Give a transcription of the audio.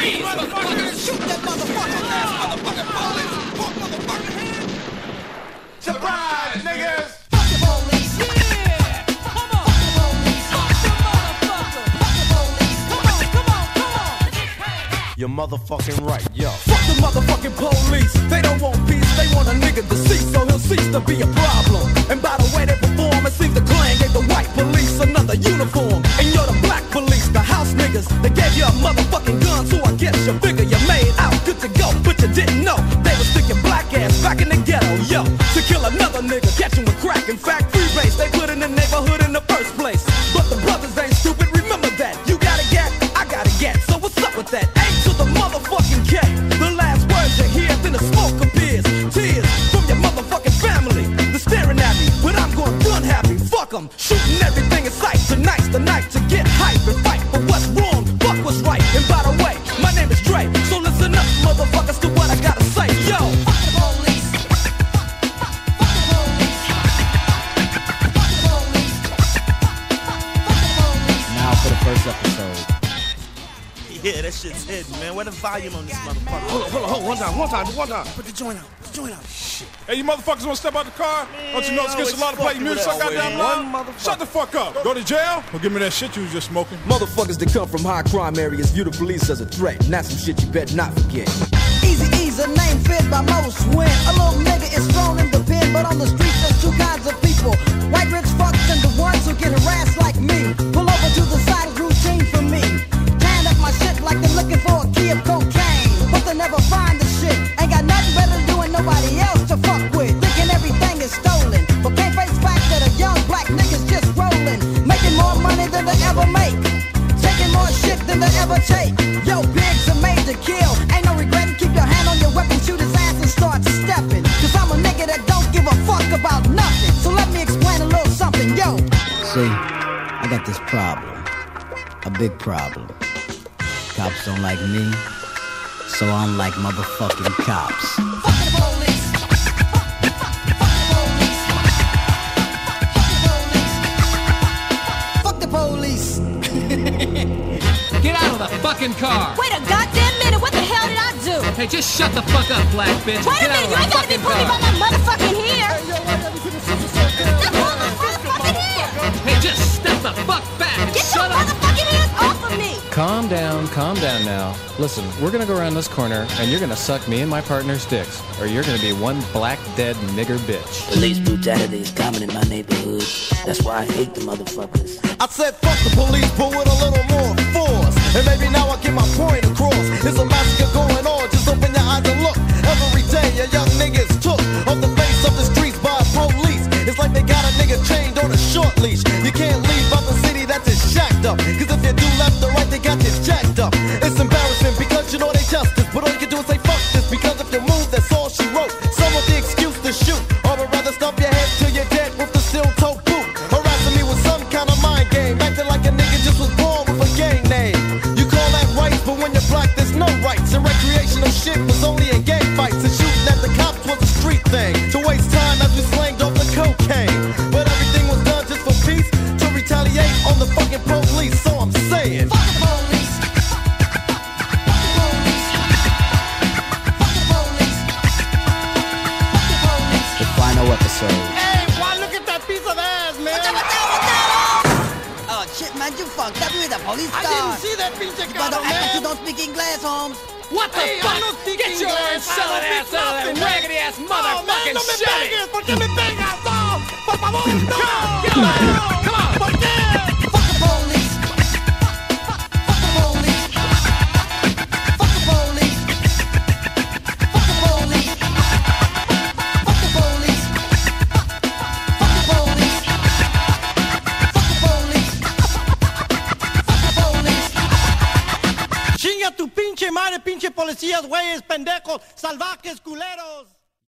Freeze, motherfuckers! Shoot that motherfucker! Motherfucking police! Fuck motherfucking hands! Surprise, niggas! Fuck the police! Yeah! Come on! Fuck the police! Fuck the motherfucker! Fuck the police! Come on! You're motherfucking right, yo. Fuck the motherfucking police. They don't want peace, they want a nigga to cease, so he'll cease to be a problem. And by the way they perform, it seems the Klan gave the white police another uniform. And you're the black police, the house niggas. They gave you a motherfucking gun, so I guess you figure you made out good to go. But you didn't know they were sticking black ass back in the ghetto, yo. To kill another nigga, catch him with crack. In fact, free base they put in the neighborhood in the first place. But the brothers ain't stupid, remember that. You got a gat, I got a gat, so what's up with that? A to the motherfucking K. The last words you hear, then the smoke appears. Tears from your motherfucking family. They're staring at me, but I'm going gun happy. Fuck them, shooting everything in sight. Tonight's the night to get hype and fight for what's wrong, fuck what's right. And by the way, my name is Dre, so listen up, motherfuckers, to what I gotta say. Yo, fuck the police. Fuck the police. Fuck the police. Fuck the police. Now for the first episode. Yeah, that shit's hidden, man. Where the volume on this motherfucker? Hold on. One time. Put the joint out. Shit. Hey, you motherfuckers want to step out the car? Don't you know it's against a lot of play music so goddamn loud? Shut the fuck up. Go to jail or give me that shit you was just smoking. Motherfuckers that come from high crime areas view the police as a threat. And that's some shit you better not forget. Eazy-E's a name fit by most when a little nigga is thrown in the pen. But on the streets there's two kinds of people: white rich fucks and the ones who get harassed like me. Pull over to the side is routine for me. Tan up my shit like they're looking for a key of cocaine, but they never find the shit. Ain't got nothing better to do and nobody else to fuck with. Thinking everything is stolen, but can't face fact that a young black nigga's just rolling, making more money than they ever make, taking more shit than they ever take. Yo, Big's a major kill, ain't no regretting. Keep your hand on your weapon, shoot his ass and start stepping. Cause I'm a nigga that don't give a fuck about nothing. So let me explain a little something, yo. See, I got this problem. A big problem. Cops don't like me, so I'm like motherfucking cops. Fuck the police. Fuck the police. Get out of the fucking car! Wait a goddamn minute, what the hell did I do? Hey, just shut the fuck up, black bitch! Wait a Get out minute, of you the ain't gotta be fucking putting me car! by my motherfucking hair! Now hold my motherfucking hair! Hey, just step the fuck back! Get your Shut up! motherfucking hands off of me! Calm down now. Listen, we're gonna go around this corner, and you're gonna suck me and my partner's dicks, or you're gonna be one black dead nigger bitch. Police brutality is common in my neighborhood. That's why I hate the motherfuckers. I said fuck the police, but with a little more force. And maybe now I get my point across. There's a massacre going on, just open your eyes and look. Every day a young nigga is took off the face of the streets by police. It's like they got a nigga chained on a short leash. You can't leave out the city that's just shacked up. Cause if you do left or right, they got you jacked up. It's embarrassing because you know they justice, but all you can do is say fuck this. Because if you move, that's all she wrote. Some of the excuse to shoot, or would rather stomp your head till you're dead with the steel-toe boot. Harassing me with some kind of mind game, acting like a nigga just was born with a gang name. You call that rights, but when you're black, there's no rights. And recreational shit was only in gang fights, and shooting at the cops was a street thing. To waste time as we slanged off the cocaine. But everything was done just for peace, to retaliate on the fucking police. So I'm saying, Fuck the police. The final episode. Hey, why look at that piece of ass, man? Oh shit, man, you fucked up with a police car. I didn't see that pinche But carro, don't act like you man. don't speak English, Holmes. What the Hey, fuck? I'm not speaking Get your English. selling I don't ass speak out of that nothing, man. raggedy ass Oh, man, motherfucking no me shit! pegues. ¿Por qué me pegas? No, por favor, no. Get out of here! Come on! ¿Por qué? Fuck the police. Fuck the police. Fuck the police. Fuck the police. Fuck the police. Fuck the police. Fuck the police. Fuck the police. Chinga tu pinche madre, pinche policías, güeyes, pendejos, salvajes, culeros.